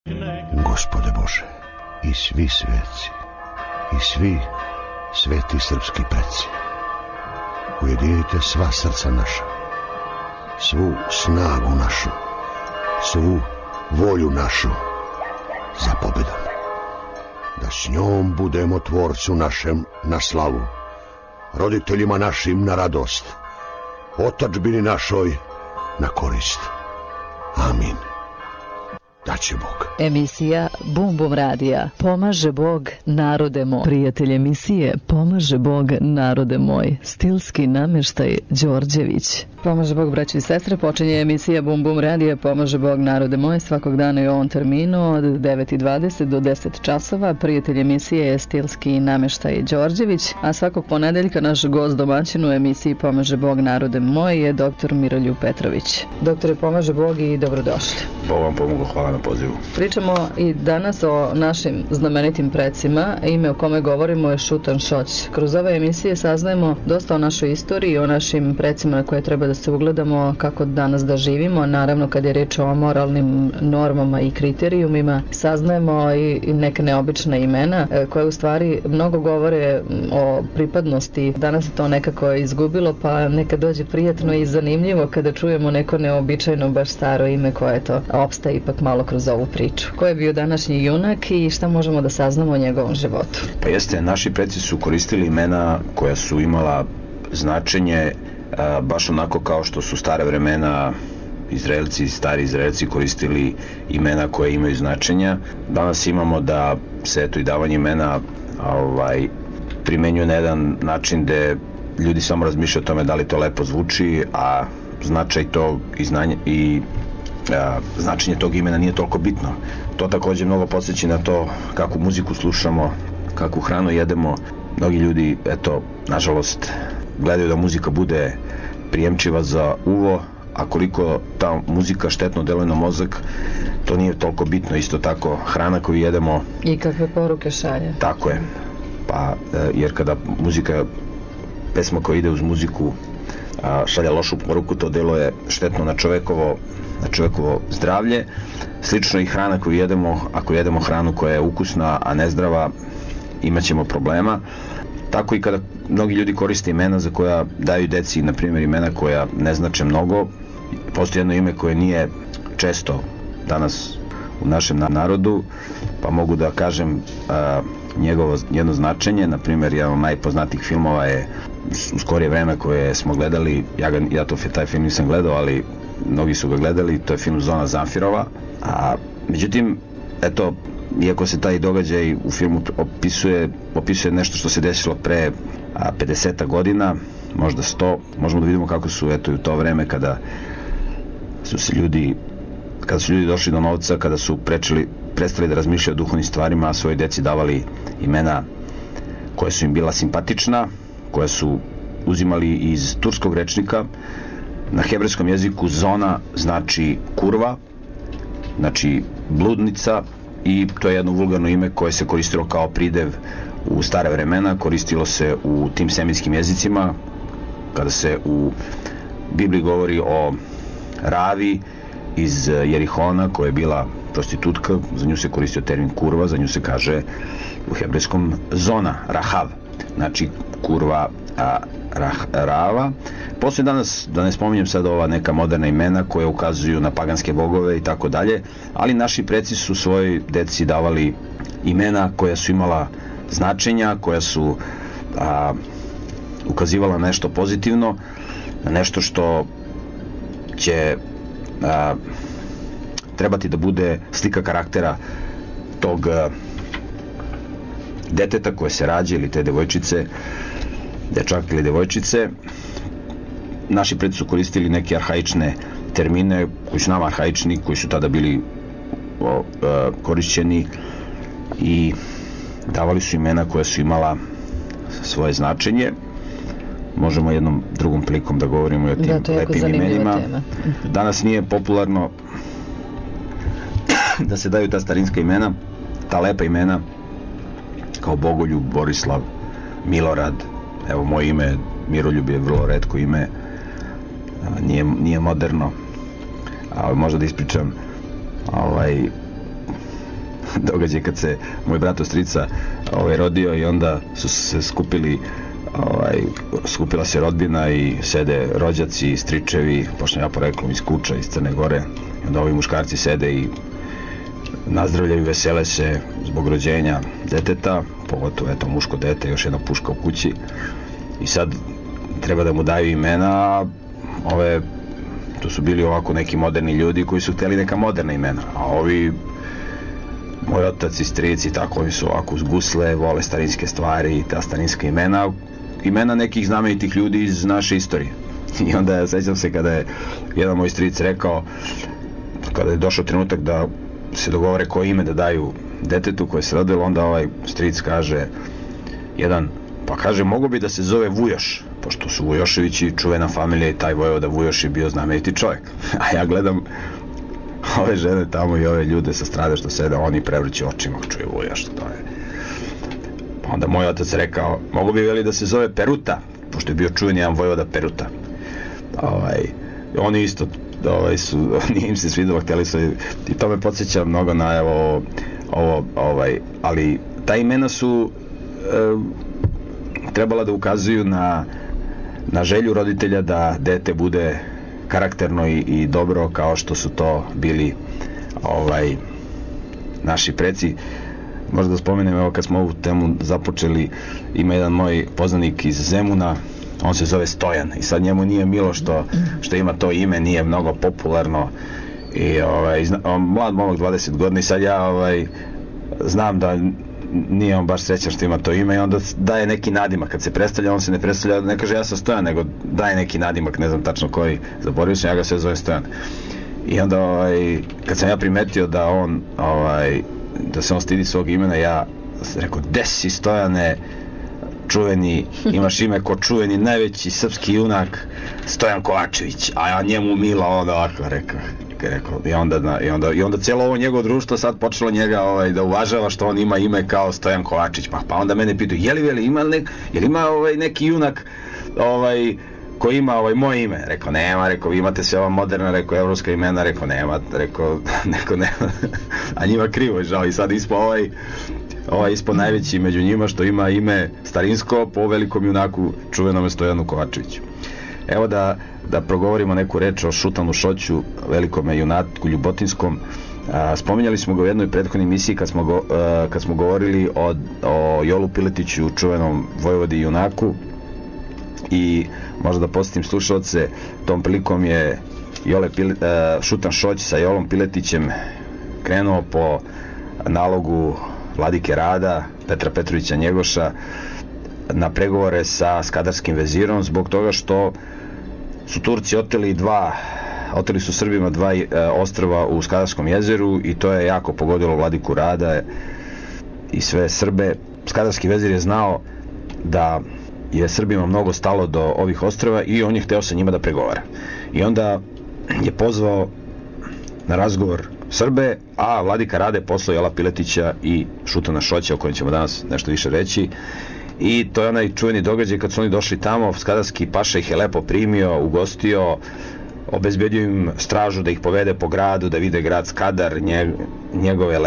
Gospode Bože, i svi sveci, i svi sveti srpski preci, ujedinite sva srca naša, svu snagu našu, svu volju našu za pobedom, da s njom budemo Tvorcu našem na slavu, roditeljima našim na radost, otadžbini našoj na korist. Amin. Daće Bog. Emisija Bum Bum Radija. Pomaže Bog, narode moj. Prijatelj emisije Pomaže Bog, narode moj. Stilski namještaj Đorđević. Pomaže Bog, braći i sestre. Počinje emisija Bum Bum Radija Pomaže Bog, narode moj. Svakog dana i u ovom terminu od 9:20 do 10 časova. Prijatelj emisije je Stilski namještaj Đorđević. A svakog ponedeljka naš gost domaćin u emisiji Pomaže Bog, narode moj je dr. Miroljub Petrović. Doktore, pomaže Bog i dobrodošli. Bog vam pomogu, hvala na pozivu. Pričamo i danas o našim znamenitim precima. Ime o kome govorimo je Šutan Šoć. Kroz ove emisije saznajemo dosta o našoj istoriji, o našim precima na koje treba da se ugledamo kako danas da živimo. Naravno, kad je reč o moralnim normama i kriterijumima, saznajemo i neke neobične imena koje u stvari mnogo govore o pripadnosti. Danas je to nekako izgubilo, pa neka dođe prijatno i zanimljivo kada čujemo neko neobičajno, baš staro ime koje to opstaje ipak malo kroz ovu priču. Ko je bio današnji junak i šta možemo da saznamo o njegovom životu? Pa jeste, naši preci su koristili imena koja su imala značenje baš onako kao što su stare vremena stari Izraelci koristili imena koje imaju značenja. Danas imamo da se eto i davanje imena primenjuje na jedan način gde ljudi samo razmišljaju o tome da li to lepo zvuči, a značaj tog i znanje i značenje tog imena nije toliko bitno. To takođe mnogo podsjeća na to kakvu muziku slušamo, kakvu hranu jedemo. Mnogi ljudi, eto, nažalost, gledaju da muzika bude prijemčiva za uvo, a koliko ta muzika štetno deluje na mozak, to nije toliko bitno. Isto tako, hrana koju jedemo... I kakve poruke šalje. Tako je. Pa, jer kada pesma koja ide uz muziku šalje lošu poruku, to deluje štetno na čovekovo zdravlje. Slično i hrana koju jedemo, ako jedemo hranu koja je ukusna, a nezdrava, imat ćemo problema. Tako i kada mnogi ljudi koriste imena za koja daju deci, na primjer imena koja ne znače mnogo. Postoji jedno ime koje nije često danas u našem narodu, pa mogu da kažem njegovo jedno značenje. Na primjer, jedan od najpoznatijih filmova je u skorije vreme koje smo gledali, taj film nisam gledao, ali mnogi su ga gledali, to je film Zona Zamfirova. Međutim, eto, iako se taj događaj u filmu opisuje nešto što se desilo pre 50 godina, možda 100, možemo da vidimo kako su, eto, u to vreme kada su ljudi došli do novca, kada su prestali da razmišljaju o duhovnim stvarima, a svojoj deci davali imena koja su im bila simpatična, koja su uzimali iz turskog rečnika. Na hebrejskom jeziku zona znači kurva, znači bludnica, i to je jedno vulgarno ime koje se koristilo kao pridev u stare vremena. Koristilo se u tim semitskim jezicima kada se u Bibliji govori o Ravi iz Jerihona koja je bila prostitutka, za nju se koristio termin kurva, za nju se kaže u hebrejskom zona, rahav, znači kurva, Rava. Poslije danas, da ne spominjem sad ova neka moderna imena koje ukazuju na paganske bogove i tako dalje, ali naši preci su svojoj deci davali imena koja su imala značenja, koja su ukazivala nešto pozitivno, na nešto što će trebati da bude slika karaktera tog deteta koje se rađa ili te devojčice, dečaka ili devojčice. Naši preci su koristili neke arhaične termine koji su nama arhaični, koji su tada bili korišćeni, i davali su imena koja su imala svoje značenje. Možemo jednom drugom prilikom da govorimo i o tim lepim imenima. Danas nije popularno da se daju ta starinska imena, ta lepa imena kao Bogoljub, Borislav, Milorad. Evo, moje ime Miroljub je vrlo retko ime, nije moderno. Možda da ispričam događaj kad se moj brat od strica rodio i onda su se skupila se rodbina i sede rođaci, stričevi, pošto ja poreklom iz Kuča, iz Crne Gore, i onda ovi muškarci sede i nazdravljaju, vesele se zbog rođenja deteta, pogotovo eto muško dete, još jedna puška u kući, i sad treba da mu daju imena. To su bili ovako neki moderni ljudi koji su hteli neka moderna imena, a ovi moj otac i strici, tako, oni su ovako uz gusle, vole starinske stvari, ta starinska imena nekih znamenitih ljudi iz naše istorije. I onda sećam se kada je jedan moj stric rekao, kada je došao trenutak da se dogovore koje ime da daju detetu koje se rodilo, onda ovaj stric kaže jedan, pa kaže, mogo bi da se zove Vujoš, pošto su Vujoševići čuvena familija i taj vojvoda Vujoš je bio znameniti čovjek. A ja gledam ove žene tamo i ove ljude sa strane što sede, oni prevrću očima, čuje Vujoš, to je. Pa onda moj otac rekao, mogo bi veli da se zove Peruta, pošto je bio čuven jedan vojvoda Peruta. Oni isto, nije im se svidelo, htjeli su, i to me podsjeća mnogo na ali ta imena su trebala da ukazuju na želju roditelja da dete bude karakterno i dobro, kao što su to bili naši preci. Možda da spomenem, evo kad smo ovu temu započeli, ima jedan moj poznanik iz Zemuna, on se zove Stojan, i sad njemu nije milo što ima to ime, nije mnogo popularno, i mlad momak 20 godina, i sad ja znam da nije on baš srećan što ima to ime, i onda daje neki nadimak. Kad se predstavlja, on se ne predstavlja, ne kaže ja sam Stojan, nego daje neki nadimak, ne znam tačno koji, zaboravio sam, ja ga sve zovem Stojan. I onda kad sam ja primetio da se on stidi svog imena, ja sam rekao, gde si Stojane, čuveni, imaš ime ko čuveni najveći srpski junak Stojan Kovačević, a ja njemu mila, onda ovako rekao. I onda cijelo ovo njegovo društvo sad počelo njega da uvažava što on ima ime kao Stojan Kovačić. Pa onda mene pitaju, je li ima neki junak koji ima moje ime? Rekao, nema, rekao, vi imate sve ova moderna, rekao, evropska imena, rekao, nema, rekao, neko nema. A njima krivo je žao, i sad ispod najveći među njima što ima ime starinsko po velikom junaku čuvenome Stojanu Kovačeviću. Evo da progovorimo neku reč o Šutanu Šoću, velikome junaku ljubotinskom. Spominjali smo ga u jednoj prethodnoj emisiji kad smo govorili o Jolu Piletiću, čuvenom vojvodi junaku, i možda da podsjetim slušalce, tom prilikom je Šutan Šoć sa Jolom Piletićem krenuo po nalogu vladike Rada, Petra Petrovića Njegoša, na pregovore sa skadarskim vezirom, zbog toga što su Turci oteli su Srbima 2 ostrva u Skadarskom jezeru, i to je jako pogodilo vladiku Rada i sve Srbe. Skadarski vezir je znao da je Srbima mnogo stalo do ovih ostrva i on je hteo sa njima da pregovara. I onda je pozvao na razgovor Srbe, a vladika Rade poslao Jola Piletića i Šutana Šoća, o kojem ćemo danas nešto više reći. I to je onaj čuveni događaj kad su oni došli tamo, skadarski paša ih je lepo primio, ugostio, obezbedio im stražu da ih povede po gradu, da vide grad Skadar, njegove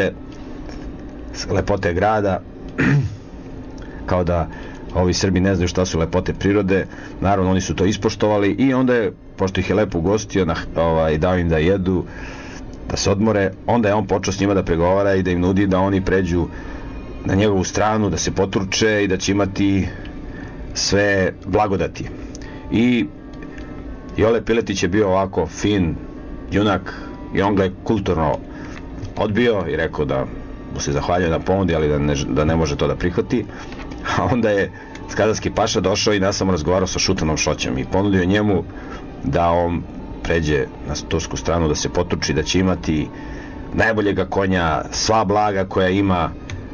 lepote grada, kao da ovi Srbi ne znaju šta su lepote prirode. Naravno, oni su to ispoštovali, i onda je, pošto ih je lepo ugostio, dao im da jedu, da se odmore, onda je on počeo s njima da pregovara i da im nudi da oni pređu na njegovu stranu, da se potruče i da će imati sve blagodati. I Jole Piletić je bio ovako fin junak i on ga je kulturno odbio i rekao da mu se zahvaljuje na ponudi, ali da ne može to da prihvati. A onda je skadarski paša došao i nas sam razgovarao sa Šutanom Šoćem i ponudio njemu da on pređe na tursku stranu, da se potruči, da će imati najboljega konja, sva blaga koja ima,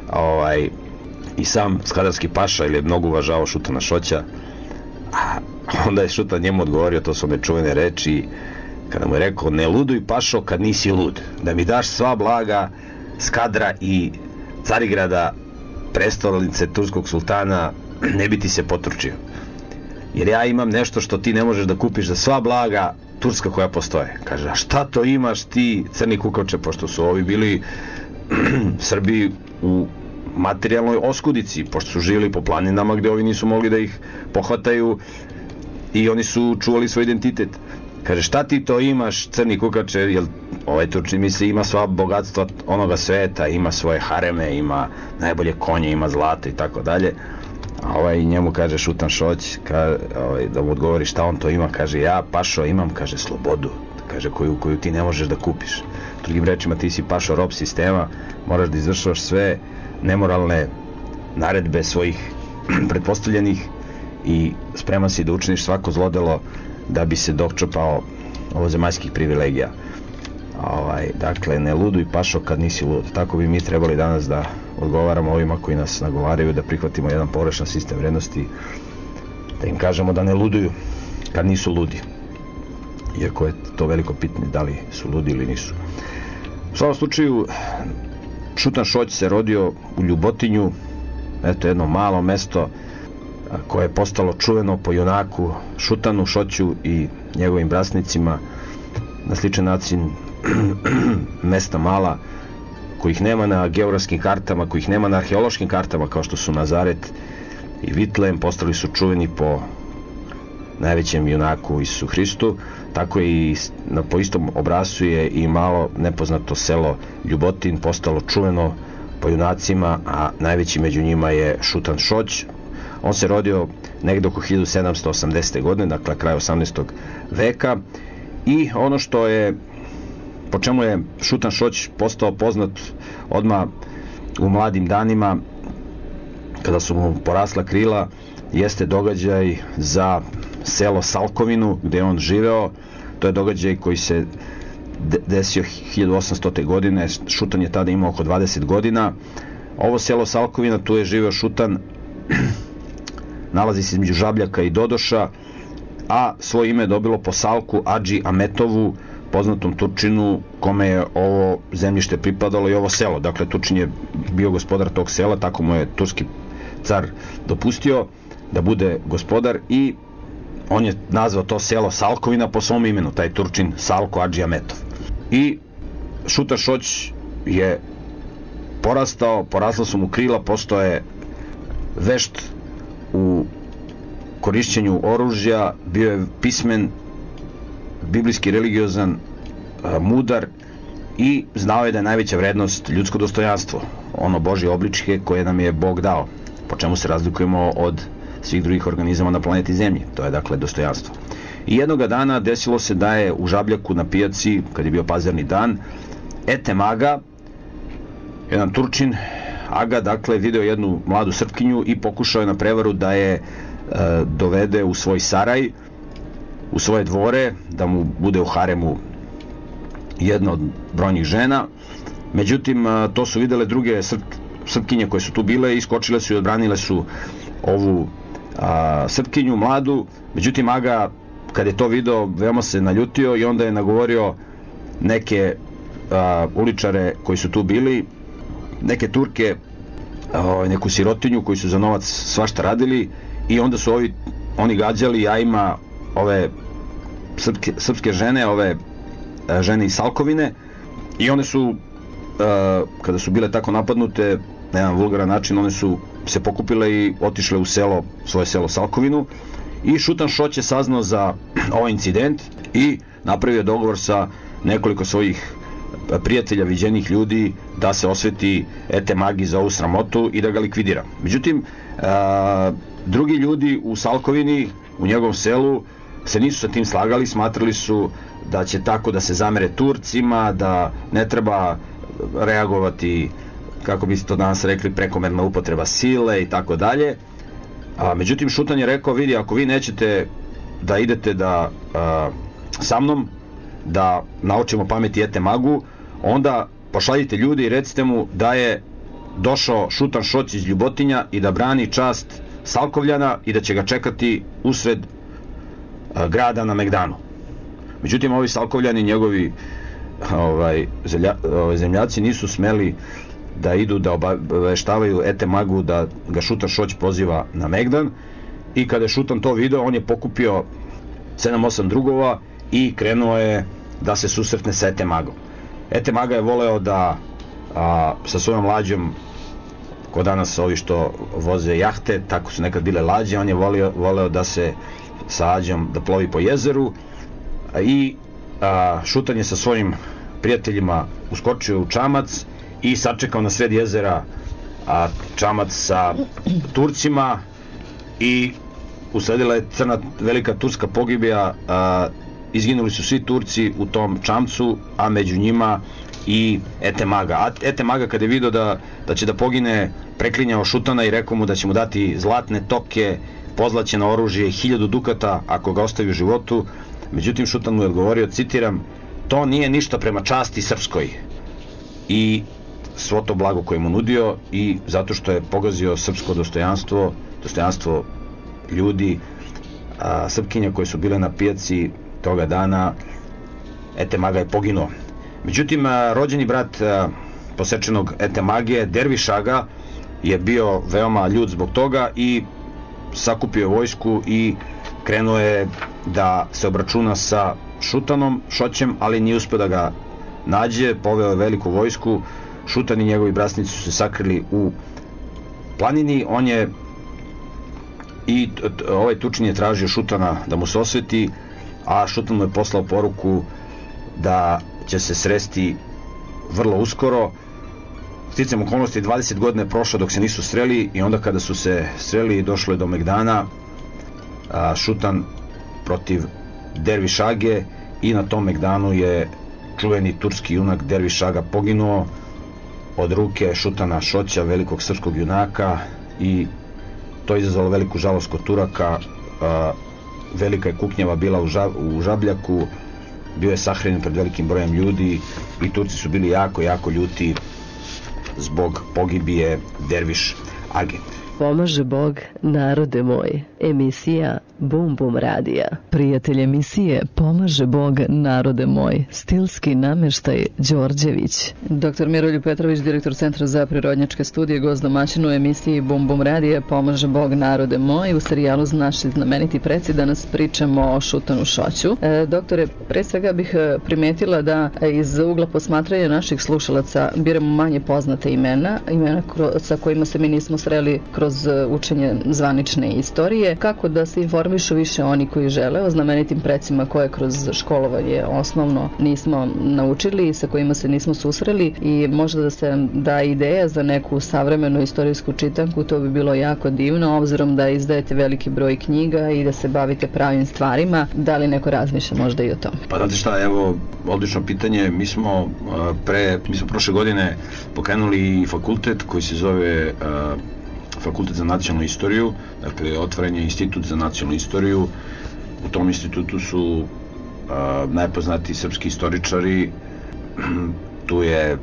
i sam skadarski paša, ili je mnogo uvažavao Šutana Šoća. A onda je Šutan njemu odgovorio, to su one čuvene reči, kada mu je rekao: ne luduj pašo kad nisi lud, da mi daš sva blaga Skadra i Carigrada, prestolnice turskog sultana, ne bi ti se potručio, jer ja imam nešto što ti ne možeš da kupiš za sva blaga turska koja postoje. Kaže: a šta to imaš ti, crni kukavče, pošto su ovi bili Srbi u materijalnoj oskudici, pošto su živjeli po planinama gde ovi nisu mogli da ih pohvataju i oni su čuvali svoj identitet. Kaže, šta ti to imaš, crni kukače, jer ovaj Turčin misli ima sva bogatstva onoga sveta, ima svoje hareme, ima najbolje konje, ima zlata i tako dalje. A ovaj njemu kaže Šutan Šoć, da mu odgovori šta on to ima, kaže, ja pašo imam, kaže, slobodu, kaže, koju ti ne možeš da kupiš. Drugim rečima, ti si pašo rob sistema, moraš da izvršavaš sve nemoralne naredbe svojih pretpostavljenih i spreman si da učiniš svako zlodelo da bi se dočepao ovozemaljskih privilegija. Dakle, ne luduj pašo kad nisi lud. Tako bi mi trebali danas da odgovaramo ovima koji nas nagovaraju da prihvatimo jedan pogrešan sistem vrednosti, da im kažemo da ne luduju kad nisu ludi. Iako je to veliko pitanje da li su ludi ili nisu. U svakom slučaju, Šutan Šoć se rodio u Ljubotinju, eto jedno malo mesto koje je postalo čuveno po junaku Šutanu Šoću i njegovim brasnicima, na sličan način mesta mala kojih nema na geografskim kartama, kojih nema na arheološkim kartama, kao što su Nazaret i Vitlem, postali su čuveni po najvećem junaku Isusu Hristu. Tako i po istom obrascu je i malo nepoznato selo Ljubotin postalo čuveno po junacima, a najveći među njima je Šutan Šoć. On se rodio negde oko 1780. godine, dakle kraj 18. veka, i ono što je, po čemu je Šutan Šoć postao poznat odmah u mladim danima, kada su mu porasla krila, jeste događaj za selo Salkovinu gde je on živeo. To je događaj koji se desio 1800. godine. Šutan je tada imao oko 20 godina. Ovo selo Salkovina, tu je živeo Šutan, nalazi se između Žabljaka i Dodoša, a svoje ime je dobilo po Salku Adži Ametovu, poznatom Turčinu kome je ovo zemljište pripadalo i ovo selo. Dakle, Turčin je bio gospodar tog sela, tako mu je turski car dopustio da bude gospodar i on je nazvao to selo Salkovina po svom imenu, taj Turčin Salko Adži Ametov. I Šutan Šoć je porasla su mu krila, postao je vešt u korišćenju oružja, bio je pismen, biblijski religiozan, mudar i znao je da je najveća vrednost ljudsko dostojanstvo, ono Božje obličje koje nam je Bog dao, po čemu se razlikujemo od svih drugih organizama na planeti Zemlji, to je dakle dostojanstvo. I jednoga dana desilo se da je u Žabljaku na pijaci, kad je bio pazarni dan, Etem Aga, jedan Turčin, Aga, dakle, video jednu mladu Srpkinju i pokušao je na prevaru da je dovede u svoj saraj, u svoje dvore, da mu bude u haremu jedna od brojnih žena. Međutim, to su videle druge Srpkinje koje su tu bile i iskočile su i odbranile su ovu Srpkinju mladu. Međutim, Aga, kad je to video, veoma se naljutio i onda je nagovorio neke uličare koji su tu bili, neke Turke, neku sirotinju koji su za novac svašta radili, i onda su oni gađali jajima ove srpske žene, ove žene iz Salkovine, i one su, kada su bile tako napadnute na jedan vulgaran način, one su se pokupile i otišle u selo, svoje selo Salkovinu, i Šutan Šoć je saznao za ovaj incident i napravio dogovor sa nekoliko svojih prijatelja, viđenih ljudi, da se osveti Etem Agi za ovu sramotu i da ga likvidira. Međutim, drugi ljudi u Salkovini, u njegovom selu, se nisu sa tim slagali, smatrali su da će tako da se zamere Turcima, da ne treba reagovati, kako bi se to danas rekli, prekomerna upotreba sile i tako dalje. Međutim, Šutan je rekao, vidi, ako vi nećete da idete sa mnom, da naučimo pameti Etem Agu, onda pošaljite ljudi i recite mu da je došao Šutan Šoć iz Ljubotinja i da brani čast Salkovljana i da će ga čekati usred grada na Megdanu. Međutim, ovi Salkovljani, njegovi zemljaci, nisu smeli da idu da obaveštavaju Etem Agu da ga Šutan Šoć poziva na Megdan, i kada je Šutan to video, on je pokupio 7-8 drugova i krenuo je da se susretne sa Etem Agom. Etem Aga je voleo da sa svojom lađom, ko danas ovi što voze jahte, tako su nekad bile lađe, on je voleo da se sa lađom da plovi po jezeru, i Šutan je sa svojim prijateljima uskočio u čamac i sačekao na sred jezera čamac sa Turcima i usledila je crna velika turska pogibija. Izginuli su svi Turci u tom čamcu, a među njima i Etemaga. Etemaga kada je vidio da će da pogine, preklinjao Šutana i rekao mu da će mu dati zlatne topke, pozlaćeno oružje, 1000 dukata ako ga ostavi u životu. Međutim, Šutan mu je odgovorio, citiram, to nije ništa prema časti srpskoj, i svo to blago koje mu nudio, i zato što je pogazio srpsko dostojanstvo ljudi, Srpkinja koje su bile na pijaci toga dana, Etemaga je poginuo. Međutim, rođeni brat posečenog Etemage, Derviš Aga, je bio veoma ljut zbog toga i sakupio vojsku i krenuo je da se obračuna sa Šutanom Šoćem, ali nije uspio da ga nađe. Poveo je veliku vojsku. Šutan i njegovi bratnici su se sakrili u planini. Ovaj tučin je tražio Šutana da mu se osveti, a Šutan mu je poslao poruku da će se sresti vrlo uskoro. Sticajem okolnosti 20 godina je prošlo dok se nisu sreli, i onda kada su se sreli došlo je do Megdana, Šutan protiv Derviš Age, i na tom Megdanu je čuveni turski junak Derviš Aga poginuo od ruke Šutana Šoća, velikog srpskog junaka, i to je izazvalo veliku žalost kod Turaka. Velika je kuknjava bila u Žabljaku, bio je sahranjen pred velikim brojem ljudi i Turci su bili jako, jako ljuti zbog pogibije Derviš Age. Pomaže Bog, narode moj. Emisija Bum Bum radija. Prijatelj emisije Pomaže Bog, narode moj. Stilski nameštaj Đorđević. Dr. Miroljub Petrović, direktor Centra za prirodnjačke studije, gost domaćin u emisiji Bum Bum radija Pomaže Bog, narode moj. U serijalu Naši znameniti preci danas pričamo o Šutanu Šoću. Doktore, pre svega bih primetila da iz ugla posmatranja naših slušalaca biramo manje poznate imena sa kojima se mi nismo sreli kroz učenje zvanične istorije. Kako da se informišu više oni koji žele o znamenitim precima koje kroz školovanje osnovno nismo naučili i sa kojima se nismo susreli, i možda da se da ideja za neku savremenu istorijsku čitanku, to bi bilo jako divno, obzirom da izdajete veliki broj knjiga i da se bavite pravim stvarima. Da li neko razmišlja možda i o tome? Pa znate šta, evo, odlično pitanje. Mi smo prošle godine pokrenuli fakultet koji se zove Fakultet za nacionalnu istoriju, dakle otvoren je Institut za nacionalnu istoriju. U tom institutu su najpoznatiji srpski istoričari. Tu je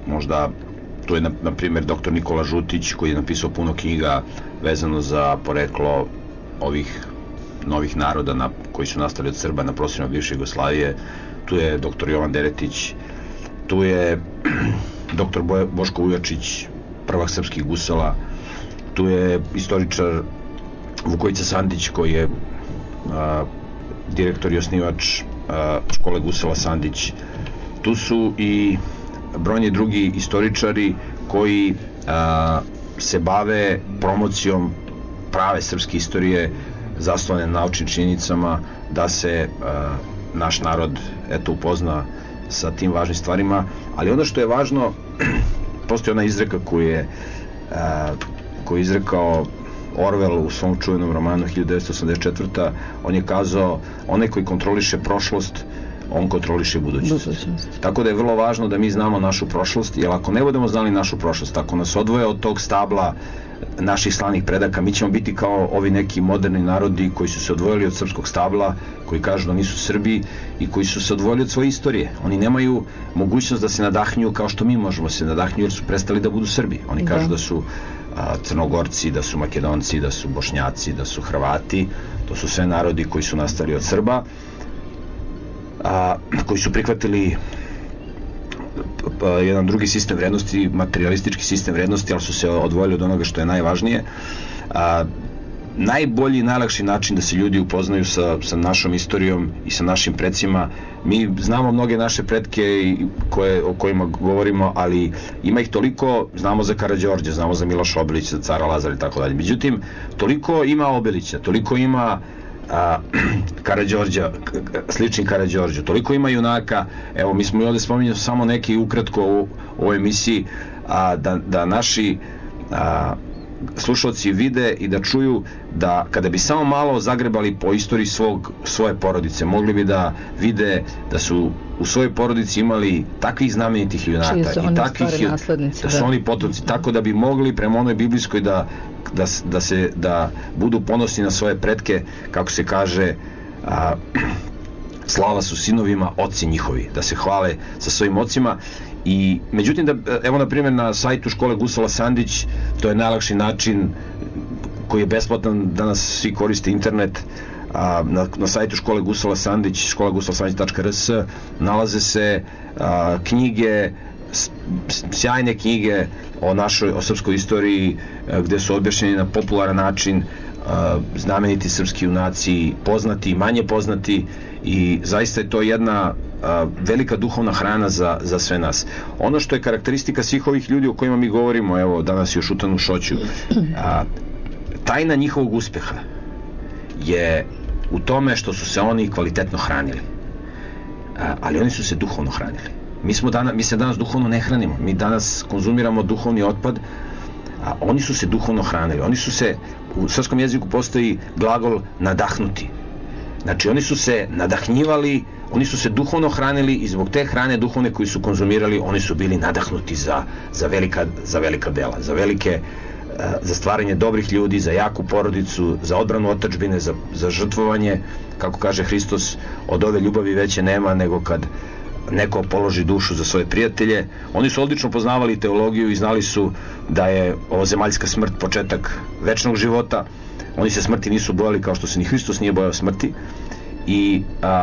na primjer dr. Nikola Žutić, koji je napisao puno knjiga vezano za poreklo ovih novih naroda koji su nastali od Srba na prostorima bivše Jugoslavije. Tu je dr. Jovan Deretić, tu je dr. Boško Vujačić, prvak srpskih gusala, tu je istoričar Vukojica Sandić, koji je direktor i osnivač škole gusala Sandić. Tu su i brojni drugi istoričari koji se bave promocijom prave srpske istorije zasnovane na naučnim činjenicama, da se naš narod upozna sa tim važnim stvarima. Ali ono što je važno, postoji ona izreka koju je izrekao Orwell u svom čuvenom romanu 1984. On je kazao, onaj koji kontroliše prošlost, on kontroliše budućnost. Tako da je vrlo važno da mi znamo našu prošlost, jer ako ne budemo znali našu prošlost, ako nas odvoje od tog stabla naših slavnih predaka, mi ćemo biti kao ovi neki moderni narodi koji su se odvojili od srpskog stabla, koji kažu da nisu Srbi i koji su se odvojili od svoje istorije. Oni nemaju mogućnost da se nadahnju kao što mi možemo se nadahnju, jer su prestali da budu Srbi. Oni kažu da su Crnogorci, da su Makedonci, da su Bošnjaci, da su Hrvati. To su sve narodi koji su nastali od Srba, koji su prihvatili jedan drugi sistem vrednosti, materialistički sistem vrednosti, ali su se odvojili od onoga što je najvažnije. najbolji i najlakši način da se ljudi upoznaju sa našom istorijom i sa našim predsima. Mi znamo mnoge naše pretke o kojima govorimo, ali ima ih toliko, znamo za Karađorđa, znamo za Miloša Obilića, za cara Lazara i tako dalje. Međutim, toliko ima Obilića, toliko ima Karađorđa, slični Karađorđu, toliko ima junaka. Evo, mi smo i ovde spominjali samo neki ukratko u ovoj emisiji, da naši slušalci vide i da čuju da kada bi samo malo zagrebali po istoriji svoje porodice, mogli bi da vide da su u svojoj porodici imali takvih znamenitih junaka i takvih da su oni potomci, tako da bi mogli prema onoj biblijskoj da budu ponosni na svoje pretke, kako se kaže, slava su sinovima oci njihovi, da se hvale sa svojim ocima. I međutim, evo na primjer na sajtu škole Gusala Sandić, to je najlakši način koji je besplatan, danas svi koriste internet, na sajtu škole Gusala Sandić, školagusalasandić.rs, nalaze se knjige, sjajne knjige o srpskoj istoriji, gde su objašnjeni na popularan način znameniti srpski junaci, poznati i manje poznati, i zaista je to jedna velika duhovna hrana za sve nas. Ono što je karakteristika svih ovih ljudi o kojima mi govorimo, evo danas je o Šutanu Šoću, tajna njihovog uspeha je u tome što su se oni kvalitetno hranili, ali oni su se duhovno hranili. Mi se danas duhovno ne hranimo, mi danas konzumiramo duhovni otpad, a oni su se duhovno hranili. Oni su se, u srpskom jeziku postoji glagol nadahnuti. Znači, oni su se nadahnjivali, oni su se duhovno hranili i zbog te hrane duhovne koju su konzumirali, oni su bili nadahnuti za velika dela, za stvaranje dobrih ljudi, za jaku porodicu, za odbranu otadžbine, za žrtvovanje. Kako kaže Hristos, od ove ljubavi veće nema nego kad neko položi dušu za svoje prijatelje. Oni su odlično poznavali teologiju i znali su da je ovozemaljska smrt početak večnog života. Oni se smrti nisu bojali kao što se ni Hristos nije bojao smrti, i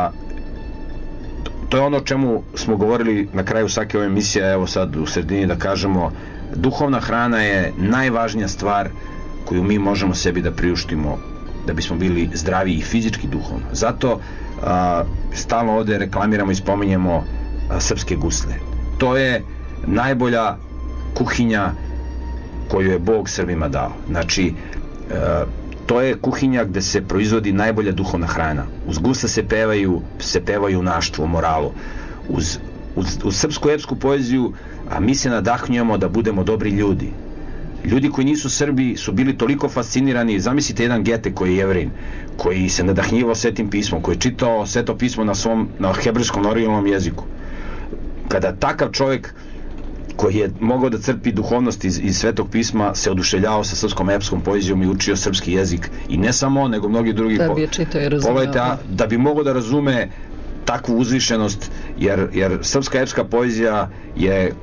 to je ono o čemu smo govorili na kraju svake ove emisije. Evo sad u sredini da kažemo, duhovna hrana je najvažnija stvar koju mi možemo sebi da priuštimo da bismo bili zdravi i fizički i duhovno. Zato stalno ovde reklamiramo i spominjemo srpske gusle. To je najbolja kuhinja koju je Bog Srbima dao. Znači, to je kuhinja gde se proizvodi najbolja duhovna hrana. Uz gusle se peva junaštvo, moralu. Uz srpsku epsku poeziju mi se nadahnjujemo da budemo dobri ljudi. Ljudi koji nisu Srbi su bili toliko fascinirani. Zamislite jedan Gete koji je Jevrin, koji se nadahnjivao Svetim pismom, koji je čitao Sveto pismo na hebrejskom originalnom jeziku. Kada takav čovjek koji je mogao da crpi duhovnost iz Svetog pisma se oduševljavao sa srpskom epskom poezijom i učio srpski jezik, i ne samo on, nego mnogi drugi, da bi je čitao i razumeo, da bi mogao da razume takvu uzvišenost, jer srpska epska poezija je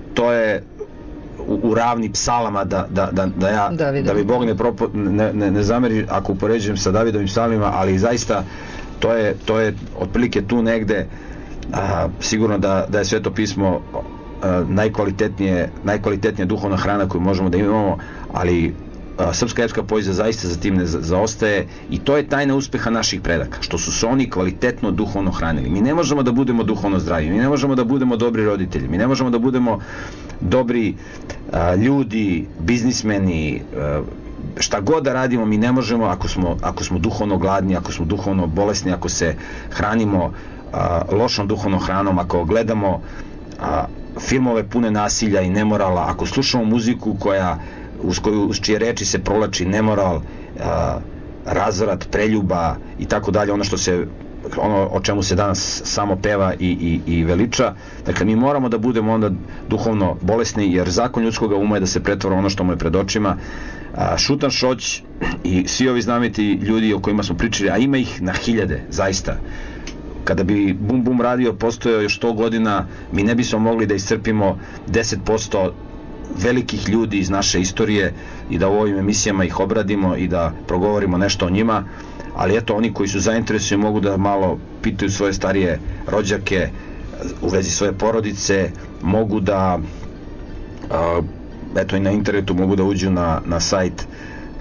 u ravni psalama, da mi Bog ne zameri ako upoređujem sa Davidovim psalmima, ali zaista to je otprilike tu negde. Sigurno da je Sveto pismo najkvalitetnija duhovna hrana koju možemo da imamo, ali srpska epska poezija zaista za tim ne zaostaje, i to je tajna uspeha naših predaka, što su se oni kvalitetno duhovno hranili. Mi ne možemo da budemo duhovno zdravi, mi ne možemo da budemo dobri roditelji, mi ne možemo da budemo dobri ljudi, biznismeni, šta god da radimo, mi ne možemo ako smo duhovno gladni, ako smo duhovno bolesni, ako se hranimo lošom duhovnom hranom, ako gledamo filmove pune nasilja i nemorala, ako slušamo muziku uz čije reči se provlači nemoral, razvrat, preljuba i tako dalje, ono o čemu se danas samo peva i veliča. Dakle, mi moramo da budemo onda duhovno bolesni, jer zakon ljudskog uma je da se pretvara ono što mu je pred očima. Šutan Šoć i svi ovi znameniti ljudi o kojima smo pričali, a ima ih na hiljade, zaista. Kada bi Bum Bum radio postojao još 100 godina, mi ne bismo mogli da iscrpimo 10% velikih ljudi iz naše istorije i da u ovim emisijama ih obradimo i da progovorimo nešto o njima, ali eto, oni koji su zainteresovani mogu da malo pitaju svoje starije rođake u vezi svoje porodice, mogu da eto, i na internetu mogu da uđu na sajt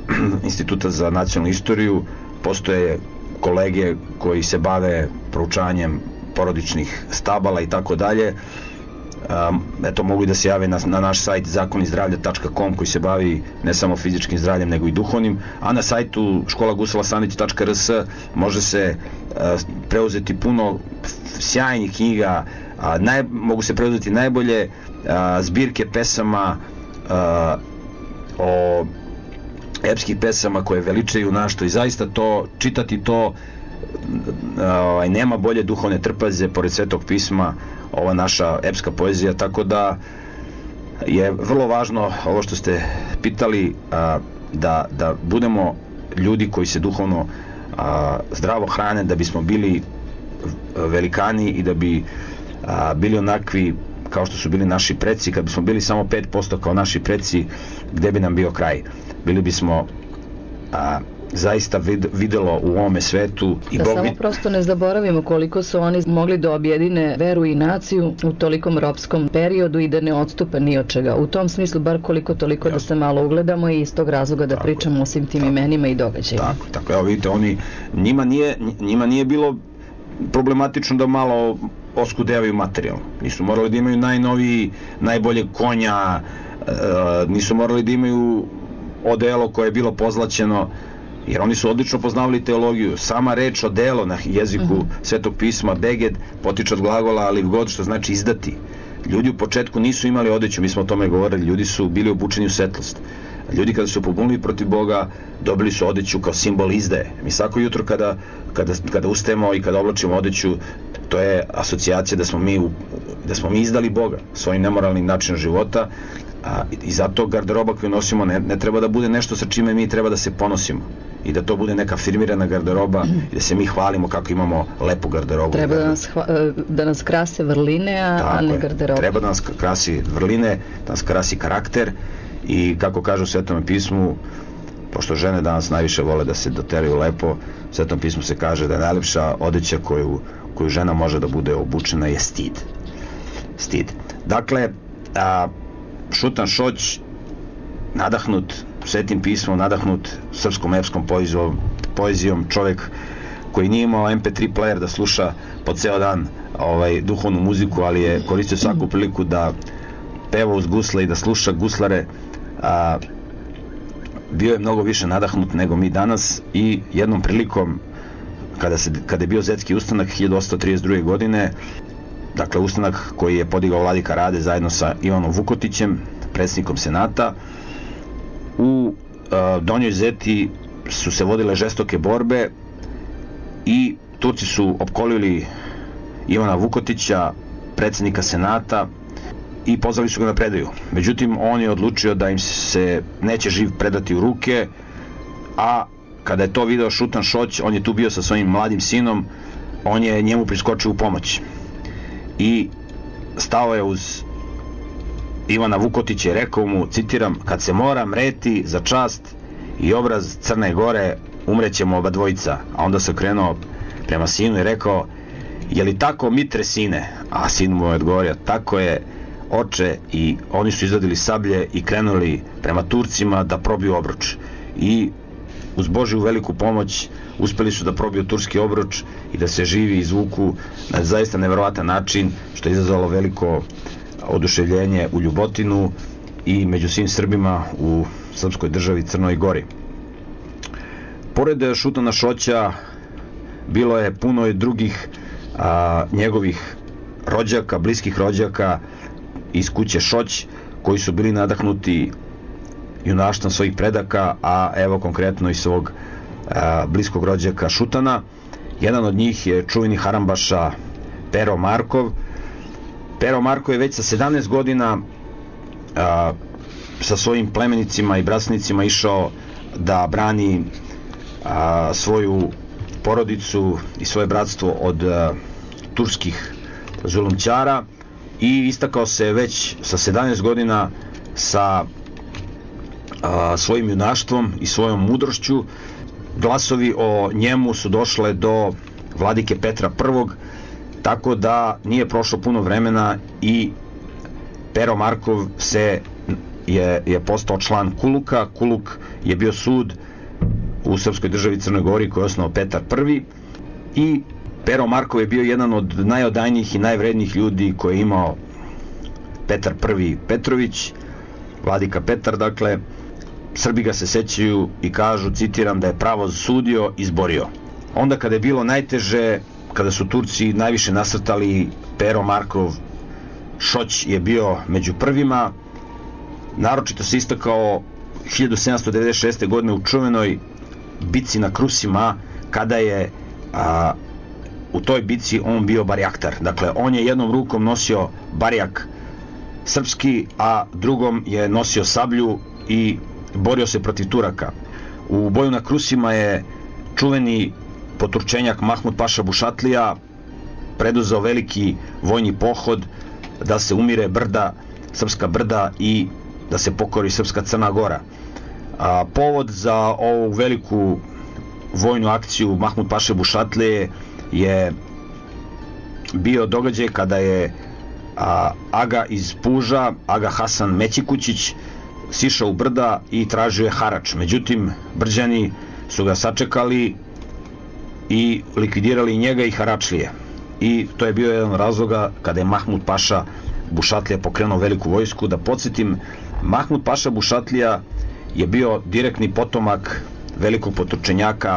Instituta za nacionalnu istoriju, postoje kolege koji se bave proučavanjem porodičnih stabala i tako dalje. Eto, mogu da se jave na naš sajt zakonizdravlja.com koji se bavi ne samo fizičkim zdravljem nego i duhovnim, a na sajtu školagusala.rs može se preuzeti puno sjajnih knjiga, mogu se preuzeti najbolje zbirke pesama o epskih pesama koje veličaju našto i zaista to, čitati to nema bolje duhovne trpaze pored Svetog pisma, ova naša epska poezija, tako da je vrlo važno ovo što ste pitali, da budemo ljudi koji se duhovno zdravo hrane, da bismo bili velikani i da bi bili onakvi kao što su bili naši preci. Kad bismo bili samo 5% kao naši preci, gde bi nam bio kraj? Bili bismo zaista videlo u ovome svetu. I da samo prosto ne zaboravimo koliko su oni mogli da objedine veru i naciju u tolikom ropskom periodu i da ne odstupe ni od čega. U tom smislu bar koliko toliko da se malo ugledamo i iz tog razloga da pričamo o svim tim imenima i događajima. Tako, evo vidite, njima nije bilo problematično da malo oskudevaju materijal. Nisu morali da imaju najnoviji, najbolje konja, nisu morali da imaju odelo koje je bilo pozlaćeno, jer oni su odlično poznavali teologiju. Sama reč odelo na jeziku Svetog pisma, beged, potiče od glagola livgod, što znači izdati. Ljudi u početku nisu imali odeću, mi smo o tome govorili, ljudi su bili obučeni u svetlost. Ljudi kada su pobunili protiv Boga, dobili su odeću kao simbol izdaje. Mi svako jutro kada ustajemo i kada oblačimo odeću, to je asocijacija da smo mi izdali Boga svojim nemoralnim načinom života, i zato garderoba koju nosimo ne treba da bude nešto sa čime mi treba da se ponosimo i da to bude neka firmirana garderoba i da se mi hvalimo kako imamo lepu garderobu. Treba da nas krase vrline, a ne garderoba. Treba da nas krasi vrline, da nas krasi karakter i kako kažu u Svetom pismu, pošto žene danas najviše vole da se doteraju lepo, u Svetom pismu se kaže da je najlepša odeća koju žena može da bude obučena je stid. Dakle, Šutan Šoć, nadahnut Svetim pismom, nadahnut srpskom epskom poezijom, čovjek koji nije imao MP3 player da sluša po ceo dan duhovnu muziku, ali je koristio svaku priliku da peva uz gusle i da sluša guslare. Bio je mnogo više nadahnut nego mi danas i jednom prilikom kada je bio Zetski ustanak 1832. godine, dakle ustanak koji je podigao vladika Rade zajedno sa Ivanom Vukotićem, predsjednikom Senata, u Donjoj Zeti su se vodile žestoke borbe i Turci su opkolili Ivana Vukotića, predsjednika Senata, i pozvali su ga na predaju. Međutim, on je odlučio da im se neće živ predati u ruke, a kada je to video Šutan Šoć, on je tu bio sa svojim mladim sinom, on je njemu priskočio u pomoć i stao je uz Ivana Vukotića i rekao mu, citiram: "Kad se mora mreti za čast i obraz Crne Gore, umrećemo oba dvojica." A onda se okrenuo prema sinu i rekao: "Je li tako, mitre sine?" A sin mu je odgovorio: "Tako je, oče." I oni su izvadili sablje i krenuli prema Turcima da probiju obruč. I uz Božju veliku pomoć uspeli su da probiju turski obruč i da se živi izvuku na zaista neverovatan način, što je izazvalo veliko oduševljenje u Ljubotinu i među svim Srbima u srpskoj državi Crnoj Gori. Pored Šutana Šoća bilo je puno i drugih njegovih rođaka, bliskih rođaka iz kuće Šoć, koji su bili nadahnuti junaštvom svojih predaka, a evo konkretno i svog bliskog rođaka Šutana. Jedan od njih je čuveni harambaša Pero Markov. Pero Markov je već sa 17 godina sa svojim plemenicima i bratstvenicima išao da brani svoju porodicu i svoje bratstvo od turskih zulumčara i istakao se već sa 17 godina sa svojim junaštvom i svojom mudrošću. Glasovi o njemu su došle do vladike Petra I, tako da nije prošlo puno vremena i Pero Markov se je postao član Kuluka. Kuluk je bio sud u srpskoj državi Crnoj Gori koji je osnovao Petar I. I Pero Markov je bio jedan od najodajnijih i najvrednijih ljudi koje je imao Petar I Petrović, vladika Petar. Dakle, Srbi ga se sećaju i kažu, citiram, da je pravo sudio, izborio. Onda kada je bilo najteže, kada su Turci najviše nasrtali, Pero Markov Šoć je bio među prvima. Naročito se istakao 1796. godine u čuvenoj bici na Krusima, kada je u toj bici on bio barjaktar. Dakle, on je jednom rukom nosio barjak srpski, a drugom je nosio sablju i borio se protiv Turaka. U boju na Krusima je čuveni poturčenjak Mahmud Paša Bušatlija preduzeo veliki vojni pohod da se umire brda, srpska brda, i da se pokori srpska Crna Gora. Povod za ovu veliku vojnu akciju Mahmud Paše Bušatlije je bio događaj kada je aga iz Puža, aga Hasan Mećikućić, sišao u brda i tražio je harač. Međutim, Brđani su ga sačekali i likvidirali njega i haračlije. I to je bio jedan razloga kada je Mahmud Paša Bušatlija pokrenuo veliku vojsku. Da podsjetim, Mahmud Paša Bušatlija je bio direktni potomak velikog poturčenjaka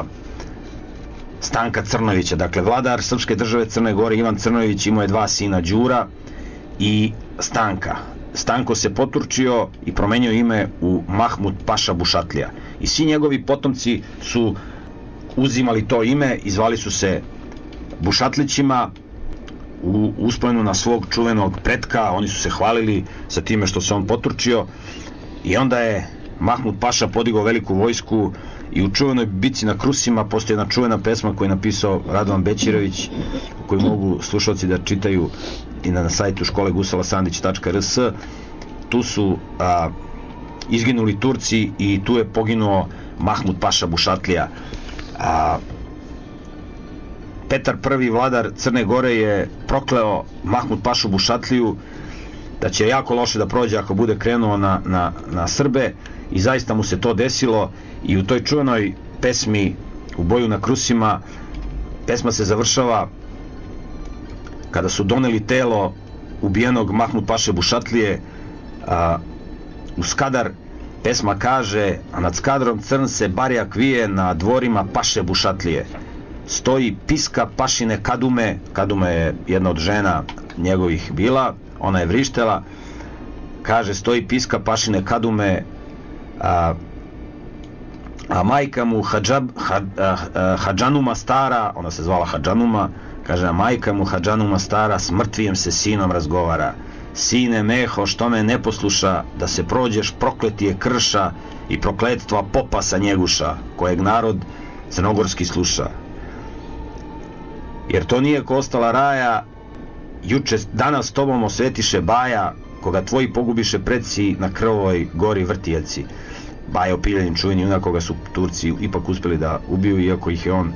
Stanka Crnovića. Dakle, vladar srpske države Crne Gore Ivan Crnović imao je dva sina, Đura i Stanka. Stanko se poturčio i promenio ime u Mahmud Paša Bušatlija. I svi njegovi potomci su uzimali to ime i zvali su se Bušatlićima u uspomenu na svog čuvenog pretka. Oni su se hvalili sa time što se on poturčio, i onda je Mahmud Paša podigao veliku vojsku i u čuvenoj bici na Krusima postoji jedna čuvena pesma koju je napisao Radovan Bećirović, koju mogu slušalci da čitaju i na sajtu školegusalasandić.rs. Tu su izginuli Turci i tu je poginuo Mahmud Paša Bušatlija. Petar I, vladar Crne Gore, je prokleo Mahmud Pašu Bušatliju da će jako loše da prođe ako bude krenuo na Srbe, i zaista mu se to desilo. I u toj čuvenoj pesmi U boju na Krusima, pesma se završava kada su doneli telo ubijenog Mahmud Paše Bušatlije u Skadar. Pesma kaže: a nad Skadrom crn se barjak vije, na dvorima Paše Bušatlije stoji piska Pašine Kadume. Kadume je jedna od žena njegovih bila, ona je vrištela. Kaže, stoji piska Pašine Kadume, a majka mu Hadžanuma stara, ona se zvala Hadžanuma, kaže, a majka mu Hadžanuma stara s mrtvijem se sinom razgovara: sine Meho, što me ne posluša, da se prođeš prokletije krša i prokletstva popa sa Njeguša, kojeg narod crnogorski sluša. Jer to nije ko ostala raja, juče danas tobom osvetiše Baja, koga tvoji pogubiše preci na Krvovoj gori Vrtijaci. Baja Opiljanin, čuveni junak koga su Turci ipak uspeli da ubiju, iako ih je on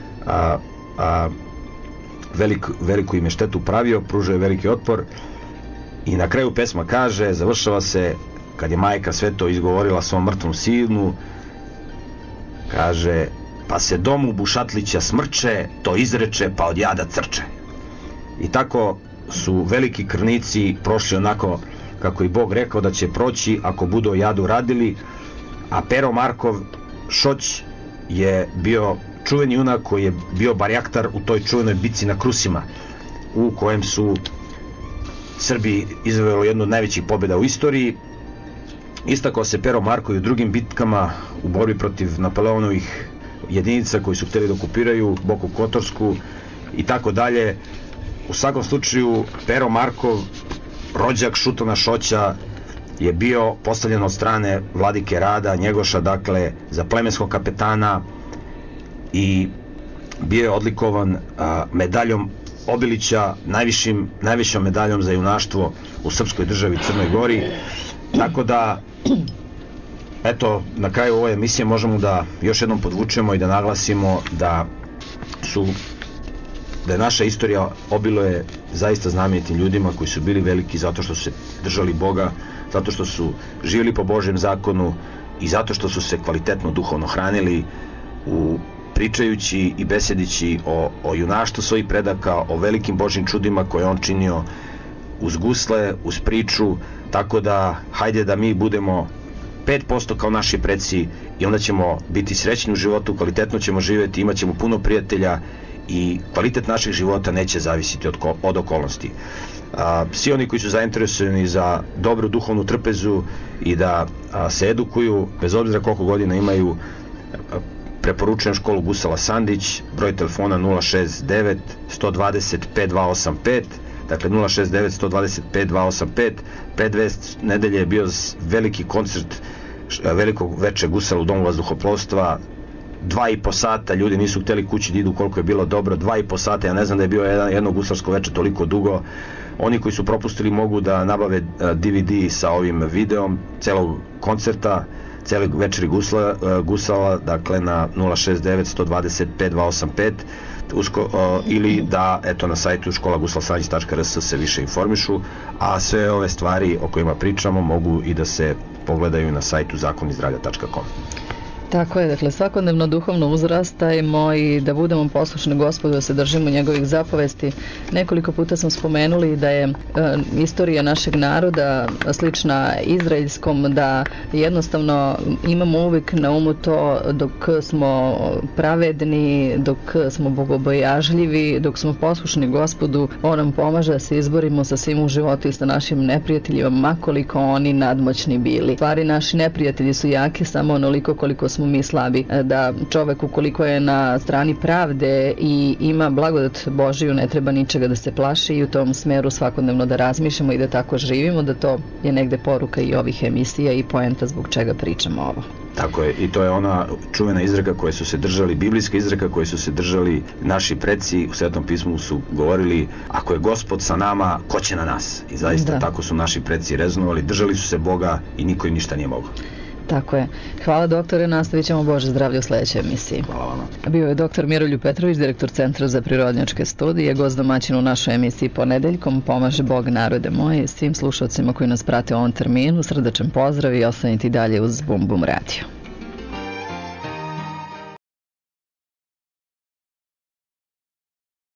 veliku im je štetu pravio, pružio je veliki otpor. I na kraju pesma kaže, završava se, kad je majka sve to izgovorila svom mrtvom sinu, kaže: pa se domu Bušatlića smrče, to izreče, pa od jada crče. I tako su veliki krvnici prošli onako kako i Bog rekao da će proći ako budu o jadu radili. A Pero Markov Šoć je bio čuveni junak koji je bio barjaktar u toj čuvenoj bici na Krusima, u kojem su Srbi izveli jednu od najvećih pobjeda u istoriji. Istakao se Pero Markov i u drugim bitkama u borbi protiv Napoleonovih jedinica koji su htjeli da okupiraju Boku Kotorsku i tako dalje. U svakom slučaju, Pero Markov, rođak Šutana Šoća, je bio postavljen od strane vladike Rada Njegoša, dakle, za plemenskog kapetana, i bio je odlikovan medaljom Obilića, najvišom medaljom za junaštvo u srpskoj državi Crnoj Gori. Tako da, eto, na kraju ove emisije možemo da još jednom podvučemo i da naglasimo da je naša istorija obiluje zaista znamenitim ljudima koji su bili veliki zato što su se držali Boga, zato što su živjeli po Božjem zakonu i zato što su se kvalitetno duhovno hranili pričajući i besedići o junaštvu svojih predaka, o velikim Božjim čudima koje on činio uz gusle, uz priču, tako da hajde da mi budemo 5% kao naši preci i onda ćemo biti srećni u životu, kvalitetno ćemo živjeti, imat ćemo puno prijatelja i kvalitet naših života neće zavisiti od okolnosti. Svi oni koji su zainteresovani za dobru duhovnu trpezu i da se edukuju, bez obzira koliko godina imaju, preporučujem školu Gusala Sandić, broj telefona 069 120 5285, dakle 069 125 285. Pre 2 nedelje je bio veliki koncert velikog veče Gusala u Domu vazduhoplovstva, 2,5 sata, ljudi nisu hteli kući da idu koliko je bilo dobro, 2,5 sata, ja ne znam da je bio jedno guslarsko veče toliko dugo. Oni koji su propustili mogu da nabave DVD sa ovim videom celog koncerta, celog večeri Gusala, dakle na 069 125 285, ili da na sajtu školagusalasandić.rs se više informišu, a sve ove stvari o kojima pričamo mogu i da se pogledaju na sajtu zakonizdravlja.com. Tako je, dakle svakodnevno duhovno uzrastajmo i da budemo poslušni Gospodu, da se držimo njegovih zapovesti. Nekoliko puta smo spomenuli da je istorija našeg naroda slična izraelskom, da jednostavno imamo uvijek na umu to dok smo pravedni, dok smo bogobojažljivi, dok smo poslušni Gospodu, on nam pomaže da se izborimo sa svim u životu i sa našim neprijateljima, makoliko oni nadmoćni bili. Stvari, naši neprijatelji su jaki samo onoliko koliko smo mi slabi, da čovek ukoliko je na strani pravde i ima blagodat Božiju, ne treba ničega da se plaši i u tom smeru svakodnevno da razmišljamo i da tako živimo, da to je negde poruka i ovih emisija i poenta zbog čega pričamo ovo. Tako je, i to je ona čuvena izreka koje su se držali, biblijska izreka koje su se držali naši preci u Svetom pismu, su govorili: ako je Gospod sa nama, ko će na nas? I zaista tako su naši preci reznovali, držali su se Boga i niko im ništa nije mogao. Tako je. Hvala doktore, nastavit ćemo Bože zdravlje u sledećoj emisiji. Hvala vama. Bio je doktor Miroljub Petrović, direktor Centra za prirodnjačke studije, gost domaćin u našoj emisiji ponedeljkom. Pomaže Bog, narode moji. Svim slušalcima koji nas prate u ovom terminu, srdačan pozdrav i ostanite dalje uz Bum Bum Radio.